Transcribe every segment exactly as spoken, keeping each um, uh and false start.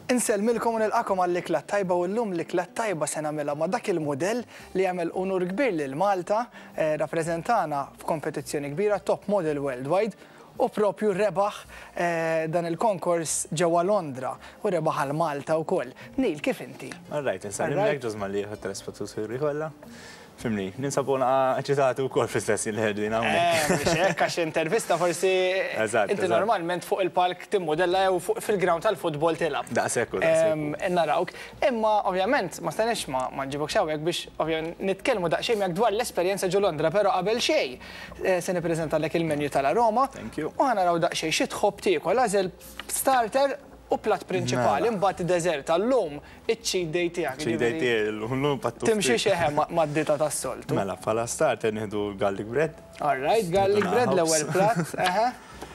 Insellmilkom u nilqakom għall-ikla tajba u llum l-ikla tajba se nagħmilha ma' dak il-mudell li jagħmel unur kbir lil Malta, rappreżentana f'kompetizzjoni kbira Top Model Worldwide u propju rebaħ dan il-konkors ġewwa Londra u rebaħ għal Malta wkoll. Nil, kif inti? Alright, insellmilek ġuż malli ħadd telespettaturi kollha. Fimni, ninsabuna eċitati u kol fl-istess il-ħedin għawnek. Xek, għax intervista forsi inti normalment fuq il-palk timmodella jew fil-ground tal-futbol tilab. Da' sekku, da' sekku. Narawk. Imma ovvjament ma stanix ma nġibok xawek biex nitkellmu daqsxejn jak dwar l-esperjenza ġu Londra, pero qabel xej se nippreżentalek il-menju tal-Aroma. Thank you. U ħanaraw daqsxejn xi tħobb tiekol għażel starter u plat prinċipali, mbagħad id-deżert tal-lum iċ-cheat day tiegħek. Cheat day tiegħi llum pattu. Timxi xeħe mad-dita tas-soltu. Mela, bħala starter nieħdu garlic bread. All right, garlic bread l-ewwel platt, eħe.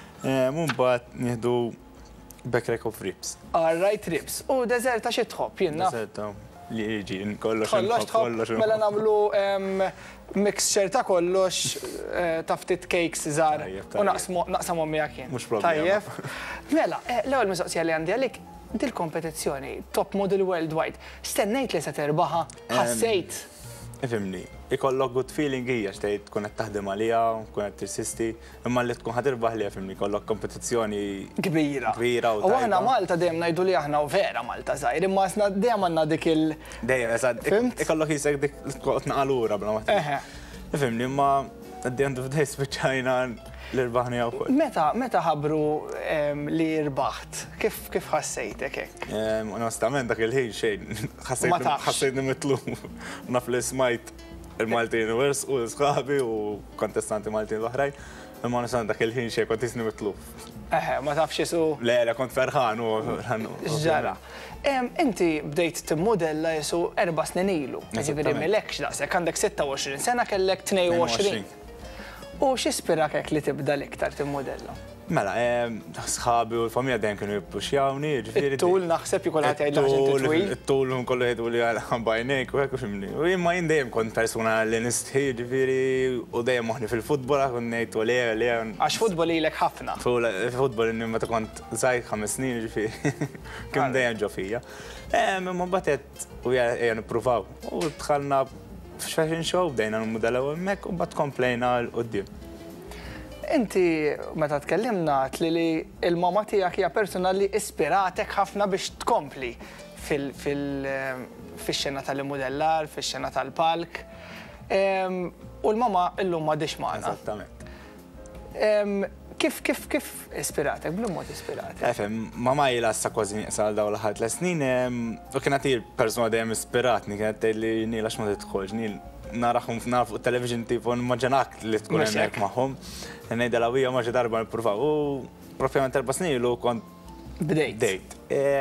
Mbagħad nieħdu beckrek of ribs. All right, ribs. U deżert ta' xi tħobb jien naf. Deżert li jiġi kollox. Kollox tħobb, mela nagħmlu mixture ta' kollox ta' ftit cakes żgħar u naqsamhom miegħek jien. Mhux problema. Mela, l-ewwel mistoqsija li għandi għalik dil-kompetizzjoni Top Model Worldwide, stennejt li se terbaħa, ħassejt. Ifimni, ikollok good feeling hija xtejt tkun qed taħdem għaliha, tkun qed tirsisti, imma li tkun ħatirbaħ li ifimni kollok kompetizzjoni kbira. Kbira u U aħna Malta dejjem ngħidu li aħna u vera Malta żgħir, imma aħna dejjem għandna dik il- Dejjem, eżatt, ikollok jisek dik naqalura bla ma. Ifimni, imma at the end of the day spiċċajna l-irbaħni għaw kol. Meta, meta ħabru li irbaħt, kif ħassejtek hekk? Onestament, dak il-ħin xejn, ħassejtni mitlu. Naf li smajt il-Maltin wers u sħabi u kontestanti Maltin l-oħrajn, imma onestament dak il-ħin xejn kont isni mitlu. Eħe, ma tafx jisu. Le, le, kont ferħan u. Ġara. Inti bdejt timmodella jisu erba' snin ilu. Ġifieri milekx daqshekk għandek sitta u għoxrin sena kellek tnejn u għoxrin. U x'ispirak hekk li tibda l-iktar timmodella? Mela, sħabi u l-familja dejjem kienu jippuxjawni, ġifieri. It-tul naħseb jkun ħadd jgħidlek ġinti twil. It-tul kollu jgħidu li bajnejk u hekk u fimni. U imma jien dejjem kont persuna li nistħi, ġifieri, u dejjem moħħni fil-futbol kont ngħid u le le. Għax futbol ilek ħafna. Futbol inni meta kont żgħir ħames snin, ġifieri. Kien dejjem ġo fija. Imma mbagħad u ejja nippruvaw. U dħalna fashion show bdejna n-modella u hemmhekk u mbagħad komplejna l-qudiem. Inti meta tkellimna tli li l-mama tiegħek hija persuna li ispiratek ħafna biex tkompli fix-xena tal-immodellar, fix-xena tal-palk. U l-mama llum m'għadix magħna. Eżattament. Kif kif kif ispiratek, bl-mod ispiratek? Efem, mama jila sa kważi nieqsal daw l-ħadd l snin, u kienet hi persuna dejjem ispiratni, kienet tgħid li Nil għax ma tidħolx, Nil narahom naf fuq television tipo nimmaġinak li tkun hemmhekk magħhom. Ngħidha hija ma xi darba nippruvaw. U propjament erba' snin ilu kont bdejt. Bdejt.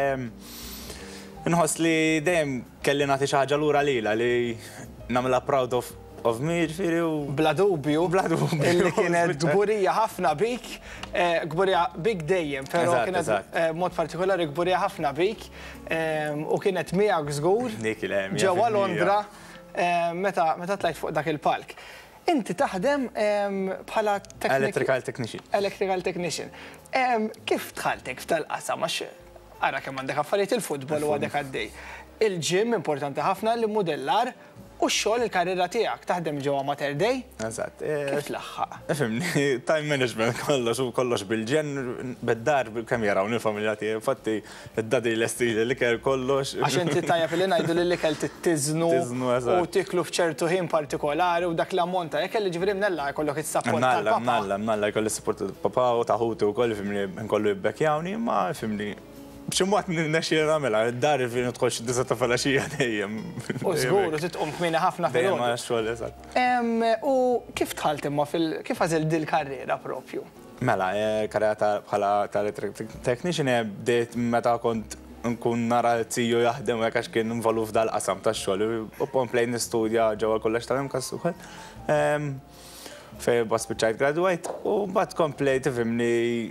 Inħoss li dejjem kelli nagħti xi ħaġa lura lilha li nagħmilha proud of of me, ġifieri u. Bla dubju. Bla dubju. Illi kienet gburija ħafna bik, gburija bik dejjem, però kienet mod partikolari gburija ħafna bik u kienet miegħek żgur. Ġewwa Londra meta tlajt fuq dak il-palk. Inti taħdem bħala electrical technician. Electrical technician. Kif tħaltek f'tal-qasam għax ara kemm għandek affarijiet il-futbol u għadek għaddej. Il-ġim importanti ħafna li modellar u x-xogħol il-karriera tiegħek taħdem ġewwa Mater Dei? Eżatt. Kif tlaħħaq? Ifhimni, time management kollox u kollox bil-ġen bid-dar kemm jarawni l-familja tiegħi. Infatti id-dadi l-estil l-ikel kollox. Għax inti tajjeb li ngħidu li l-ikel tittiżnu u tiklu f'ċertu ħin partikolari u dak l-ammont ta' jekk li ġifieri mnella jkollok is-support tal-papa. Mnalla, mnalla jkolli s-support tal-papa u taħuti wkoll ifhimni nkollu jibbekjawni, imma ifhimni b'ximwat n-nexxi nagħmilha, id-dar fi nidħolx id-disa ta' falaxija dejjem. U żgur, u titqum kmieni ħafna fil Dejjem xogħol eżatt. U kif tħalt imma fil kif għażel din il-karriera propju? Mela, karriera bħala tal-electric technician bdejt meta kont nkun nara tiju jaħdem hekk għax kien involut f'dal-qasam tax-xogħol u komplejt nistudja ġewwa l-kolleġġ tal-Imkas ukoll. Fejn bas spiċċajt graduate u mbagħad komplejt ifhimni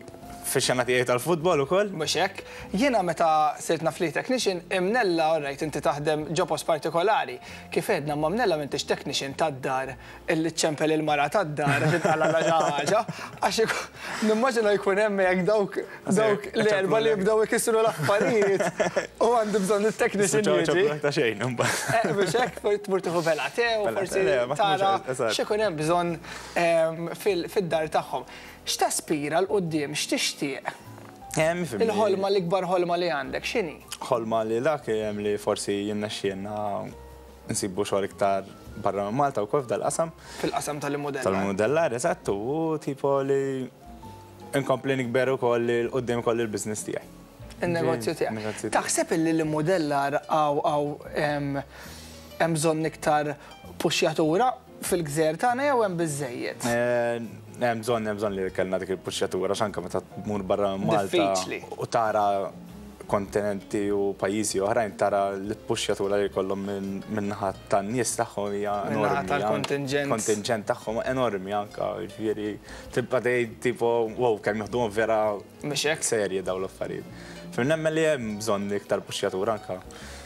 fix-xena tiegħi tal-futbol ukoll. Mhux hekk, jiena meta sirtna fleet technician imnella orrejt inti taħdem ġopos partikolari. Kif edna ma mnella m'intix technician tad-dar illi ċempel il-mara tad-dar għax tqalla xi ħaġa għax nimmaġina jkun hemm hekk dawk dawk l-erba li jibdew ikissru l-affarijiet u għandi bżonn it-technician jiġi. Ta' xejn imbagħad. Biex hekk tmur tieħu velatew, forsi tara x'ikun hemm bżonn fid-dar tagħhom. X'taspira l-qudiem, x'tixtieq? Il-ħolma l-ikbar ħolma li għandek, x'inhi? Ħolma li dak hemm li forsi jinnexxielna nsibu xogħol iktar barra minn Malta wkoll f'dal-qasam. Fil-qasam tal-modellar. Tal-modellar, eżatt, u tipo li inkompli nikber ukoll li l-qudiem ukoll il-business tiegħi. Il-negozju tiegħek. Taħseb li l-modellar għaw hemm bżonn iktar puxjatura fil-gżejjer tagħna jew hemm biżżejjed? Hemm bżonn hemm bżonn li kellna dik il-puxjatura x'anke meta tmur barra Malta u tara kontinenti u pajjiżi oħrajn tara l-puxjatura li jkollhom minn naħa tan-nies tagħhom hija enormi. Kontingent tagħhom enormi anke, jiġifieri tibqa' tgħid tipo wow kemm jaħduhom vera serji dawn l-affarijiet. Nemmen li hemm bżonn iktar puxjatura anke.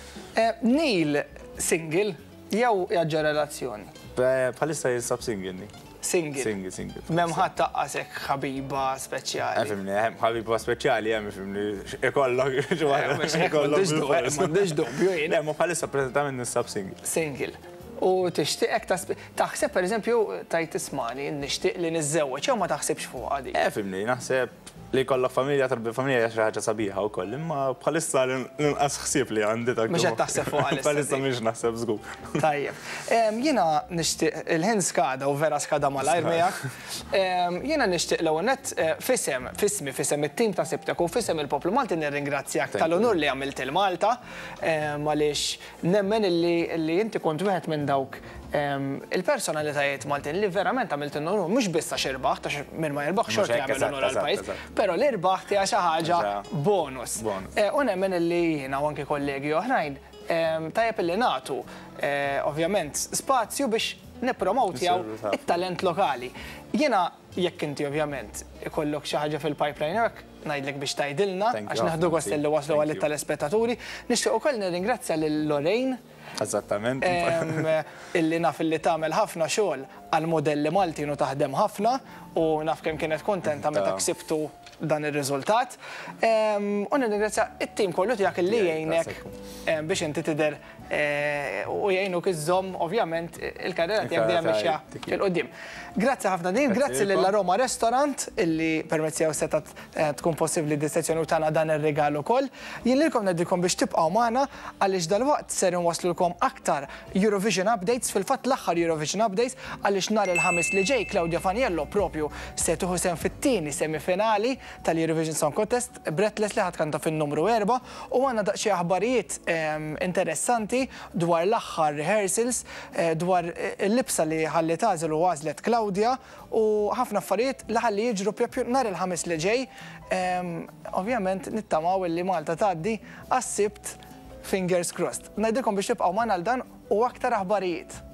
Neil single jew jaġġa relazzjoni? Bħalissa jinsab single. Single? Single, single. Mem ħadd taqqasek ħabiba speċjali. Fimni, ħabiba speċjali hemm fimni ikollok xi waħda. M'għandix dubju jien. Ma bħalissa preżentament ninsab single. Single. U tixtieq taħseb pereżempju tajt ismani nixtieq li niżżewweġ jew ma taħsibx fuq għadi. Eh fimni, naħseb li kollok familja tarbi familja xi ħaġa sabiħa wkoll, imma bħalissa l-inqas ħsieb li għandi dak. Mhux qed taħseb fuq għalissa. Bħalissa mhix naħseb żgur. Tajjeb. Jiena nixtieq il-ħin skada u vera skada malajr miegħek. Jiena nixtieq l-ewwel nett fisem, fismi, fisem it-tim ta' Sibtek u fisem il-Poplu Malti nirringrazzjak tal-onur li għamilt il-Malta għaliex nemmen li inti kont wieħed minn dawk il-personalitajiet Maltin li verament għamilt n-onur, mux bissa xirbaħ, ta' minn ma jirbaħ xort jgħamil n-onur għal-pajis, pero l-irbaħ tija xaħġa bonus. Unemmen li jina u anki kollegi oħrajn, tajjeb li natu, ovvjament, spazju biex nipromotjaw il-talent lokali. Jena, jekk inti ovvjament ikollok xaħġa fil-pipeline għak, najdlek biex tajdilna, għax naħdu għost li waslu għal-telespettaturi, nixtieq ukoll nirringrazzja lil-Lorraine. Eżattament. Illi naf illi tagħmel ħafna xogħol għal modelli Maltin u taħdem ħafna u naf kemm kienet kontenta meta ksibtu dan ir-riżultat. U nirringrazzja it-tim kollu tiegħek illi jgħinek biex inti tidher u jgħinuk iżżomm ovvjament il-karriera tiegħek dejjem mexja il-qudiem. Grazzi ħafna din, grazzi lill Roma Restaurant illi permezzjaw seta tkun possibbli d-istazzjoni u tagħna dan ir-regal ukoll. Jien lilkom ngħidilkom biex tibqgħu magħna għaliex dalwaqt ser inwaslulkom aktar Eurovision Updates, fil-fatt l-aħħar Eurovision Updates għaliex nhar il-ħames li ġej Claudia Faniello propju se tieħu sehem fit-tieni semifinali tal-Eurovision Song Contest, Breathless li ħadkanta fin-numru erba' u għandna daqsxi aħbarijiet interessanti dwar l-aħħar rehearsals, dwar il-libsa li ħalli tażel u għażlet Claudia u ħafna affarijiet li ħalli jiġru propju nhar il-ħames li ġej. Ovvjament nittamaw li Malta tgħaddi għas-Sibt fingers crossed. Ngħidilkom biex tibqgħu magħna għal dan u aktar aħbarijiet.